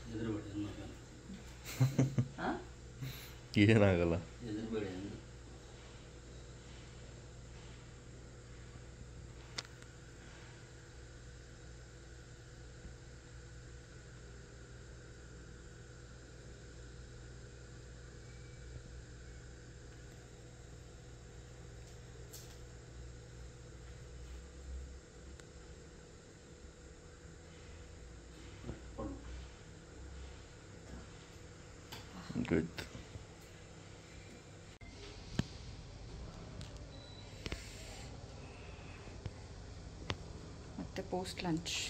ಏನಾಗಲ್ಲ. Good. ಮತ್ತೆ post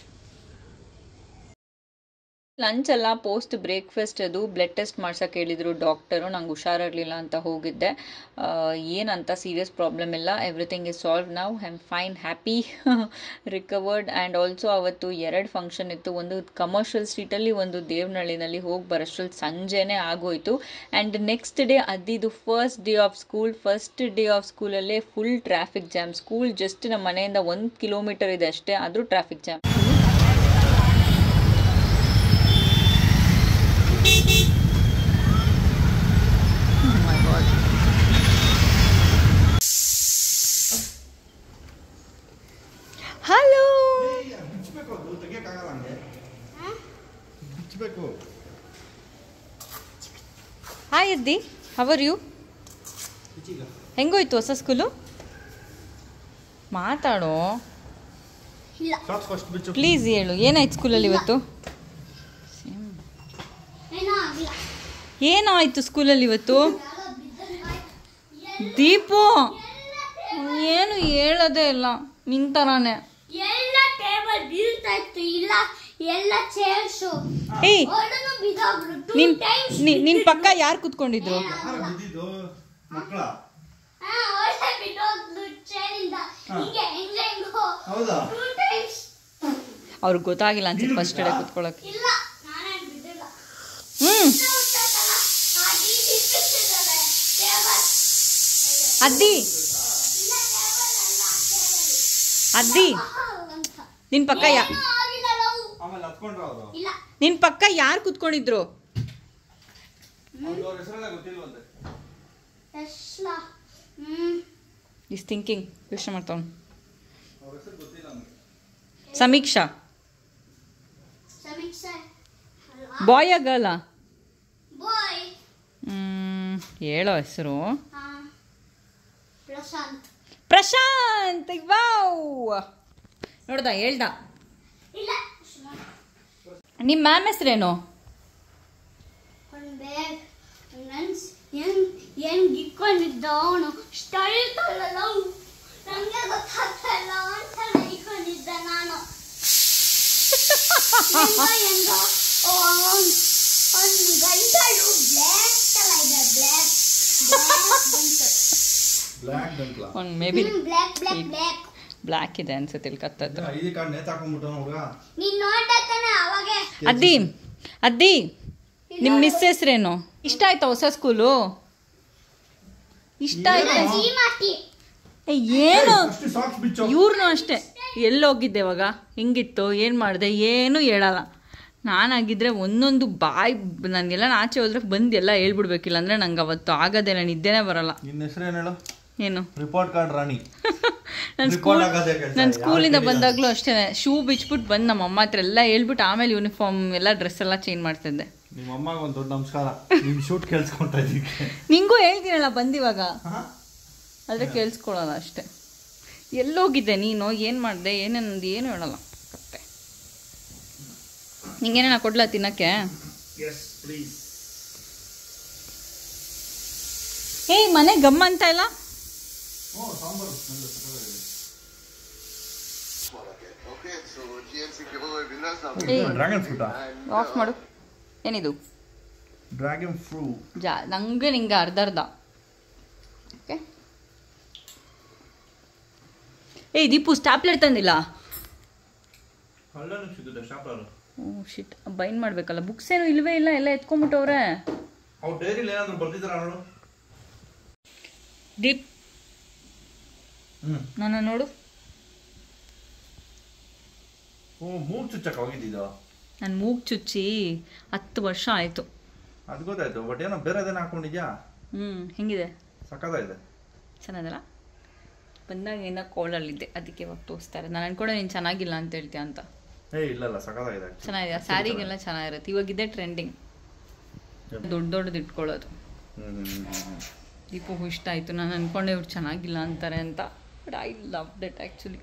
lunch ಅಲ್ಲ, ಪೋಸ್ಟ್ ಬ್ರೇಕ್ಫಾಸ್ಟ್. ಅದು ಬ್ಲಡ್ ಟೆಸ್ಟ್ ಮಾಡ್ಸೋಕೆ ಹೇಳಿದರು ಡಾಕ್ಟರು. ನಂಗೆ ಹುಷಾರಾಗಲಿಲ್ಲ ಅಂತ ಹೋಗಿದ್ದೆ. ಏನಂತ ಸೀರಿಯಸ್ ಪ್ರಾಬ್ಲಮ್ ಇಲ್ಲ, everything is solve now. I am fine, happy, recovered. And also ಅವತ್ತು 2 ಫಂಕ್ಷನ್ ಇತ್ತು. ಒಂದು ಕಮರ್ಷಿಯಲ್ ಸ್ಟ್ರೀಟಲ್ಲಿ, ಒಂದು ದೇವನಹಳ್ಳಿನಲ್ಲಿ. ಹೋಗಿ ಬರೋಷ್ಟ್ರಲ್ಲಿ ಸಂಜೆನೇ ಆಗೋಯಿತು. ಆ್ಯಂಡ್ ನೆಕ್ಸ್ಟ್ ಡೇ ಅದಿದು ಫಸ್ಟ್ ಡೇ ಆಫ್ ಸ್ಕೂಲಲ್ಲೇ full traffic jam. School just ನಮ್ಮ ಮನೆಯಿಂದ 1 ಕಿಲೋಮೀಟರ್ ಇದೆ ಅಷ್ಟೇ, ಆದರೂ traffic jam. Hello, hi Addi, how are you? ಹೆಂಗೋಯ್ತು ಹೊಸ ಸ್ಕೂಲು? ಮಾತಾಡೋ ಪ್ಲೀಸ್, ಹೇಳು ಏನಾಯ್ತು ಸ್ಕೂಲಲ್ಲಿ ಇವತ್ತು? ಏನಾಯ್ತು ಸ್ಕೂಲಲ್ಲಿ ಇವತ್ತು? ದೀಪು ಏನು ಹೇಳೋದೇ ಇಲ್ಲ, ನಿಂತರಾನೆ. ಎಲ್ಲ ಟೇಬಲ್ ಬೀಳ್ತಾ ಇತ್ತು, ಇಲ್ಲ ಎಲ್ಲ ಚೇರ್ಸ್. ಏಯ್, ನಿನ್ ಪಕ್ಕ ಯಾರು ಕುತ್ಕೊಂಡಿದ್ರು? ಅವ್ರಿಗೆ ಗೊತ್ತಾಗಿಲ್ಲ ಅನ್ಸುತ್ತೆ ಫಸ್ಟ್ ಡೇ ಕುತ್ಕೊಳಕ್ಕೆ. ಅದ್ದಿ ನಿನ್ ಪಕ್ಕ ಯಾರು ಕುತ್ಕೊಂಡಿದ್ರು? ಇಸ್ ಥಿಂಕಿಂಗ್, ಯೋಚನೆ ಮಾಡ್ತಾವ. ಸಮೀಕ್ಷಾ ಬಾಯ್ ಗರ್ಲ್? ಹೇಳೋ ಹೆಸರು. ಪ್ರಶಾಂತ್. ವಾವ್, ನೋಡ್ದ ಹೇಳ್ದ. ನಿಮ್ಮ ಮ್ಯಾಮ್ ಹೆಸರೇನು? ಮೇ ಬಿ ಬ್ಲ್ಯಾಕ್ ಇದೆ ಅನ್ಸುತ್ತೆ ಇಲ್ಲಿ ಕತ್ತದ್ದು. ಅದ್ದಿ ನಿಮ್ಮ ಮಿಸ್ ಹೆಸರೇನು? ಇಷ್ಟ ಆಯ್ತಾ ಹೊಸ ಸ್ಕೂಲು? ಇಷ್ಟ ಆಯ್ತಾ? ಏನು ಇವ್ರನ್ನೂ ಅಷ್ಟೇ, ಎಲ್ಲೋಗಿದ್ದೆ ಇವಾಗ, ಹಿಂಗಿತ್ತು, ಏನು ಮಾಡಿದೆ, ಏನೂ ಹೇಳಲ್ಲ. ನಾನಾಗಿದ್ದರೆ ಒಂದೊಂದು ಬಾಯ್, ನನಗೆಲ್ಲ ಆಚೆ ಹೋದ್ರೆ ಬಂದು ಎಲ್ಲ ಹೇಳ್ಬಿಡ್ಬೇಕಿಲ್ಲ ಅಂದರೆ ನಂಗೆ ಅವತ್ತು ಆಗೋದೇ, ನಾನು ನಿದ್ದೆನೇ ಬರಲ್ಲ. ನಿನ್ನ ಹೆಸರೇನು ಹೇಳು? ಏನು? Report card Rani. ನಾನು ಸ್ಕೂಲಿಂದ ಬಂದಾಗಲೂ ಅಷ್ಟೇ, ಶೂ ಬಿಚ್ಬಿಟ್ಟು ಬಂದು ನಮ್ಮ ಅಮ್ಮ ಹತ್ರ ಎಲ್ಲ ಹೇಳ್ಬಿಟ್ಟು ಆಮೇಲೆ ಯೂನಿಫಾರ್ಮ್ ಎಲ್ಲ ಡ್ರೆಸ್ ಎಲ್ಲ ಚೇಂಜ್ ಮಾಡ್ತಿದ್ದೆ. ನಿಮ್ಮ ಅಮ್ಮಗೆ ಒಂದು ದೊಡ್ಡ ನಮಸ್ಕಾರ. ನಿಮ್ಮ ಶೂಟ್ ಕೇಳಿಸ್ಕೊಂತ ಇದ್ದೀವಿ. ನಿಂಗೂ ಹೇಳ್ತೀನಲ್ಲ ಬಂದಿವಾಗ, ಆದರೆ ಕೇಳಿಸ್ಕೊಳ್ಳೋಲ್ಲ ಅಷ್ಟೇ. ಎಲ್ಲೋಗಿದ್ದೆ ನೀನು, ಏನು ಮಾಡಿದೆ, ಏನೇನಂದು ಏನು ಹೇಳಲ್ಲ ಕತ್ತೆ. ನಿಂಗೇನೇನ ಕೊಡ್ಲಾ ತಿನ್ನಕ್ಕೆ? ಏಯ್, ಮನೆ ಗಮ್ಮ ಅಂತ ಇಲ್ಲ? ಡ್ರ್ಯಾಗನ್ ಫ್ರೂಟಾ? ಆಫ್ ಮಾಡು. ಏನಿದು? Dragon fruit. ನಿಂಗೆ ಅರ್ಧ. ಓಕೆ. ಏಯ್ ದೀಪು, ಸ್ಟಾಪ್ಲರ್ ತಂದಿಲ್ಲ? ಓ ಶಿಟ್, ಬೈಂಡ್ ಮಾಡ್ಬೇಕಲ್ಲ. ಬುಕ್ಸ್ ಏನು ಇಲ್ವೇ ಇಲ್ಲ, ಎಲ್ಲ ಎತ್ಕೊಂಡ್ಬಿಟ್ಟವ್ರೆ. ದೀಪ್, ನನ್ನ ನೋಡು. ಮೂಗ್ ಚುಚ್ಚಕ್ಕೆ ಹೋಗಿದ್ದಿದ್ದು. ನಾನು ಮೂಗು ಚುಚ್ಚಿ 10 ವರ್ಷ ಆಯಿತು. ಅದು ಗೊತ್ತಾಯ್ತು, ಬಟ್ ಏನೋ ಬೇರೆದೇನು ಹಾಕೊಂಡಿದ್ಯಾ? ಹೆಂಗಿದೆ? ಸಕ್ಕತ್ತಾಗಿದೆ. ಚೆನ್ನಾಗಲ್ಲ? ಬಂದಾಗ ಏನೋ ಕೋಳಲ್ಲಿದ್ದೆ, ಅದಕ್ಕೆ ಇವಾಗ ತೋರಿಸ್ತಾರೆ. ನಾನು ಅನ್ಕೊಂಡೆ ನೀನು ಚೆನ್ನಾಗಿಲ್ಲ ಅಂತ ಹೇಳ್ತೀಯ ಅಂತ. ಇಲ್ಲ ಸಕ್ಕತ್ತಾಗಿದೆ. ಚೆನ್ನಾಗಿದೆ, ಸ್ಯಾರಿಗೆಲ್ಲ ಚೆನ್ನಾಗಿರುತ್ತೆ. ಇವಾಗಿದೆ ಟ್ರೆಂಡಿಂಗ್ ದೊಡ್ಡದು ಇಟ್ಕೊಳ್ಳೋದು. ದೀಪು ಇಷ್ಟ ಆಯಿತು. ನಾನು ಅನ್ಕೊಂಡೆ ಇವ್ರು ಚೆನ್ನಾಗಿಲ್ಲ ಅಂತಾರೆ ಅಂತ, but I love that actually.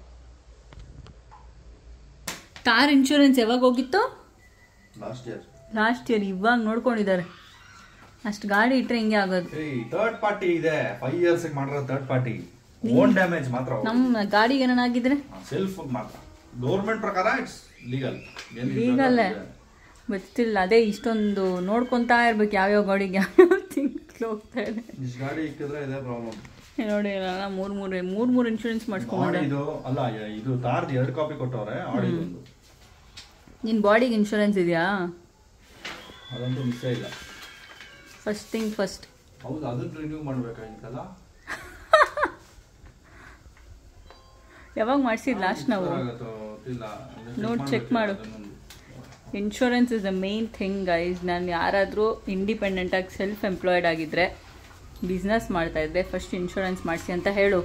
Car insurance ಯಾವಾಗ ಹೋಗಿತ್ತು? Last year. ಇವಾಗ ನೋಡ್ಕೊಂಡಿದ್ದಾರೆ. ಅಷ್ಟು ಗಾಡಿ ಇಟ್ಟರೆ ಹಿಂಗೆ ಆಗೋದು. ಥರ್ಡ್ ಪಾರ್ಟಿ ಇದೆ, 5 years ಮಾಡಿರೋ ಥರ್ಡ್ ಪಾರ್ಟಿ. ಓನ್ ಡ್ಯಾಮೇಜ್ ಮಾತ್ರ. ನಮ್ಮ ಗಾಡಿಗೆ ಏನಾಗಿದ್ರೆ ಸೆಲ್ಫ್ ಮಾತ್ರ. ಗೌರ್ಮೆಂಟ್ ಪ್ರಕಾರ ಇಟ್ಸ್ ಲೀಗಲ್. ಲೀಗಲ್ಲೇ, ಬಟ್ ಸ್ಟಿಲ್ ಅದೇ ಇಷ್ಟೊಂದು ನೋಡ್ಕೊತಾ ಇರ್ಬೇಕು ಯಾವ್ಯಾವ ಗಾಡಿಗೆ ಯಾವ್ಯಾವ ತಿಂಗಳು ಹೋಗ್ತಾ ಇದೆ. ಇಷ್ಟು ಗಾಡಿ ಇಕ್ಕಿದ್ರೆ ಇದೇ ಪ್ರಾಬ್ಲಮ್. ನೋಡಿ ಮೂರು ಇನ್ಶೂರೆನ್ಸ್ ಮಾಡಿಸ್ಕೊಂಡೆ. ಇದು ಅಲ್ಲ, ಇದು ತಾರ್ದು 2 ಕಾಪಿ ಕೊಟ್ಟವ್ರೆ. ಆಡಿದೊಂದು. ನಿನ್ನ ಬಾಡಿಗೆ ಇನ್ಶೂರೆನ್ಸ್ ಇದೆಯಾ? ಅದಂತೂ ಮಿಸ್ ಇಲ್ಲ. First thing first. ಹೌದು, ಅದನ್ನ ರಿನ್ಯೂ ಮಾಡ್ಬೇಕಾಗಿತ್ತಲ್ಲ. ಯಾವಾಗ ಮಾಡಿಸಿದ್ ಲಾಸ್ಟ್ ನಾವು? ನೋಡಿ ಚೆಕ್ ಮಾಡು. Insurance is the main thing guys. ನಾನು ಯಾರಾದರೂ ಇಂಡಿಪೆಂಡೆಂಟಾಗಿ ಸೆಲ್ಫ್ ಎಂಪ್ಲಾಯ್ಡ್ ಆಗಿದ್ದರೆ, ಬಿಸ್ನೆಸ್ ಮಾಡ್ತಾಯಿದ್ದೆ, ಫಸ್ಟ್ ಇನ್ಶೂರೆನ್ಸ್ ಮಾಡಿಸಿ ಅಂತ ಹೇಳು.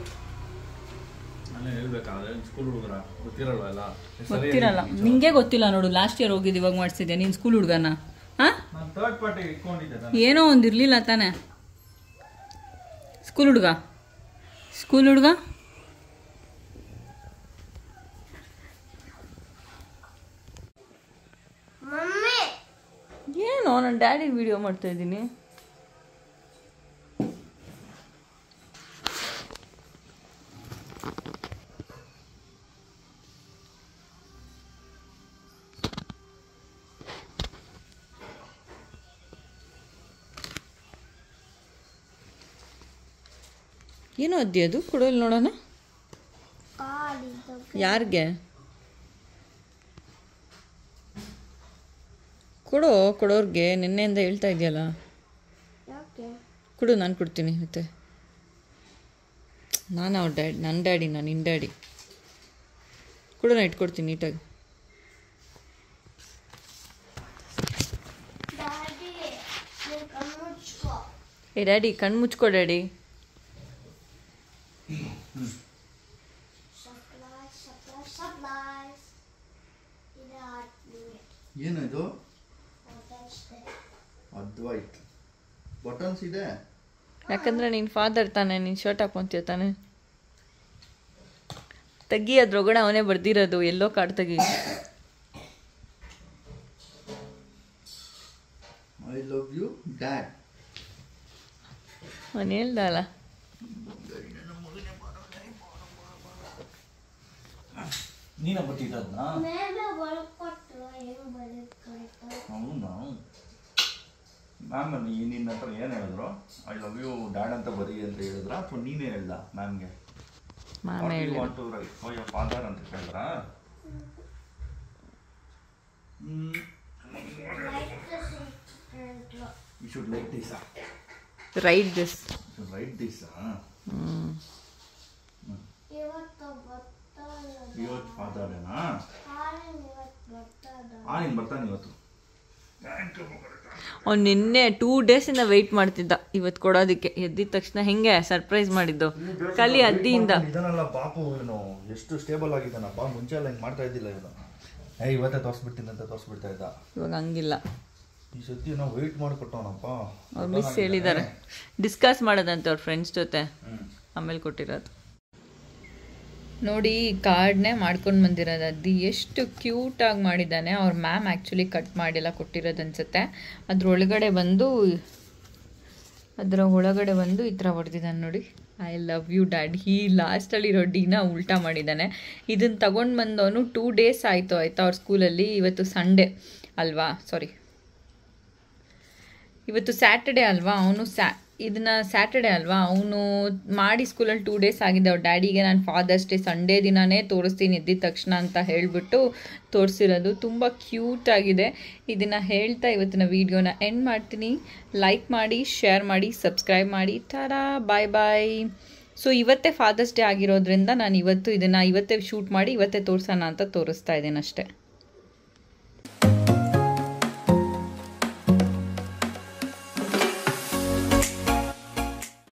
ಗೊತ್ತಿರಲ್ಲ ನಿಂಗೆ ಗೊತ್ತಿಲ್ಲ ನೋಡು. ಲಾಸ್ಟ್ ಇಯರ್ ಹೋಗಿದ್ದು ಇವಾಗ ಮಾಡಿಸಿದ್ಯಾ ನೀನು ಸ್ಕೂಲ್ ಹುಡುಗನ? ಹಾಂ, ಏನೋ ಒಂದು ಇರಲಿಲ್ಲ ತಾನೆ. ಸ್ಕೂಲ್ ಹುಡುಗ ಏನೋ ನಾನು ಡ್ಯಾಡಿ ವಿಡಿಯೋ ಮಾಡ್ತಾ ಇದ್ದೀನಿ. ಏನೋ ಅದ್ದಿ ಅದು ಕೊಡೋಲ್ಲ ನೋಡೋಣ. ಯಾರಿಗೆ ಕೊಡೋರ್ಗೆ ನಿನ್ನೆಯಿಂದ ಹೇಳ್ತಾ ಇದೆಯಲ್ಲ. ಕೊಡು, ನಾನು ಕೊಡ್ತೀನಿ. ಮತ್ತೆ ನಾನು ಅವ್ರ ನನ್ನ ಡ್ಯಾಡಿ, ನಾನು ನಿನ್ನ ಡ್ಯಾಡಿ. ಕೊಡು, ನಾನು ಇಟ್ಕೊಡ್ತೀನಿ ನೀಟಾಗಿ. ಏ ಡ್ಯಾಡಿ, ಕಣ್ಣು ಮುಚ್ಕೊ ಡ್ಯಾಡಿ. ಏನಿದು? ಅದ್ವೈತ್ ಬಟನ್ಸ್ ಇದೆ. ಯಾಕಂದ್ರೆ ನಿನ್ನ ಫಾದರ್ ತಾನೆ, ನೀನು ಶರ್ಟ್ ಹಾಕೊಂತೀಯ ತಾನೆ. ತೆಗಿ, ಅದ್ರೊಳಗಡೆ ಅವನೇ ಬರ್ದಿರೋದು. ಎಲ್ಲೋ ಕಾರ್ಡ್ ತೆಗಿ. I love you dad. ಅವನು ಹೇಳ್ದಲ್ಲ. ನೀನ ಬರ್ತಿದ್ದದ್ನ? ಹೌದಾ? ಮ್ಯಾಮ್ ನಿನ್ನ ಹತ್ರ ಏನು ಹೇಳಿದ್ರು? ಐ ಲವ್ ಯು ಡ್ಯಾಡ್ ಅಂತ ಬರೀ ಅಂತ ಹೇಳಿದ್ರ, ಅಥವಾ ನೀನೇ ಹೇಳ್ದ ಮ್ಯಾಮ್ಗೆ? ಫಾದರ್ ಅಂತ ಹೇಳಿದ್ರ? You should like this. Write this. You should write this. ಇವತ್ತು ಫಾದರ್ ಏನಾ? ನೀನು ಬರ್ತಾನೆ ಇವತ್ತು. ಅವ್ನು ನಿನ್ನೆ 2 days ವೆಯ್ಟ್ ಮಾಡ್ತಿದ್ದ ಇವತ್ತು ಕೊಡೋದಕ್ಕೆ. ಎದ್ದಿದ ತಕ್ಷಣ ಹೆಂಗೆ ಸರ್ಪ್ರೈಸ್ ಮಾಡಿದ್ದು ಖಾಲಿ ಅದ್ದಿಯಿಂದ. ಇದನ್ನೆಲ್ಲ ಪಾಪು ಇವನು ಎಷ್ಟು ಸ್ಟೇಬಲ್ ಆಗಿದ್ದಾನಪ್ಪ. ಮುಂಚೆ ಎಲ್ಲ ಹಿಂಗೆ ಮಾಡ್ತಾ ಇದ್ದಿಲ್ಲ ಇವನು. ಇವತ್ತೇ ತೋರಿಸ್ಬಿಡ್ತೀನಿ ಅಂತ ತೋರಿಸ್ಬಿಡ್ತಾ ಇದ್ದ. ಇವಾಗ ಹಂಗಿಲ್ಲ. ಈ ಸತಿ ನಾವು ವೆಯ್ಟ್ ಮಾಡಿಕೊಟ್ಟವನಪ್ಪ. ಅವ್ರು ಮಿಸ್ ಹೇಳಿದ್ದಾರೆ, ಡಿಸ್ಕಸ್ ಮಾಡೋದಂತೆ ಅವ್ರ ಫ್ರೆಂಡ್ಸ್ ಜೊತೆ, ಆಮೇಲೆ ಕೊಟ್ಟಿರೋದು. ನೋಡಿ, ಕಾರ್ಡ್ನೇ ಮಾಡ್ಕೊಂಡು ಬಂದಿರೋದು. ಅದು ಎಷ್ಟು ಕ್ಯೂಟಾಗಿ ಮಾಡಿದ್ದಾನೆ. ಅವ್ರ ಮ್ಯಾಮ್ ಆ್ಯಕ್ಚುಲಿ ಕಟ್ ಮಾಡಿಲ್ಲ, ಕೊಟ್ಟಿರೋದು ಅನಿಸುತ್ತೆ. ಅದರ ಒಳಗಡೆ ಬಂದು ಈ ಥರ ಹೊಡೆದಿದ್ದಾನೆ ನೋಡಿ. I love you dad. ಲಾಸ್ಟಲ್ಲಿರೋ ಡಿನ ಉಲ್ಟಾ ಮಾಡಿದ್ದಾನೆ. ಇದನ್ನು ತಗೊಂಡು ಬಂದವನು 2 days ಆಯಿತು ಆಯಿತಾ ಅವ್ರ ಸ್ಕೂಲಲ್ಲಿ. ಇವತ್ತು ಸಂಡೇ ಅಲ್ವಾ, ಸಾರಿ ಇವತ್ತು ಸ್ಯಾಟರ್ಡೇ ಅಲ್ವಾ. ಇದನ್ನ ಸ್ಯಾಟರ್ಡೇ ಅಲ್ವಾ, ಅವನು ಮಾಡಿ ಸ್ಕೂಲಲ್ಲಿ 2 days ಆಗಿದೆ. ಅವ್ರ ಡ್ಯಾಡಿಗೆ ನಾನು ಫಾದರ್ಸ್ ಡೇ ಸಂಡೇ ದಿನವೇ ತೋರಿಸ್ತೀನಿ ಎದ್ದಿದ ತಕ್ಷಣ ಅಂತ ಹೇಳಿಬಿಟ್ಟು ತೋರಿಸಿರೋದು. ತುಂಬ ಕ್ಯೂಟಾಗಿದೆ. ಇದನ್ನು ಹೇಳ್ತಾ ಇವತ್ತಿನ ವೀಡಿಯೋನ ಎಂಡ್ ಮಾಡ್ತೀನಿ. ಲೈಕ್ ಮಾಡಿ, ಶೇರ್ ಮಾಡಿ, ಸಬ್ಸ್ಕ್ರೈಬ್ ಮಾಡಿ. Tada, bye bye. ಸೊ ಇವತ್ತೇ ಫಾದರ್ಸ್ ಡೇ ಆಗಿರೋದ್ರಿಂದ ನಾನು ಇವತ್ತೇ ಶೂಟ್ ಮಾಡಿ ಇವತ್ತೇ ತೋರಿಸೋಣ ಅಂತ ತೋರಿಸ್ತಾ ಇದ್ದೀನಿ ಅಷ್ಟೇ.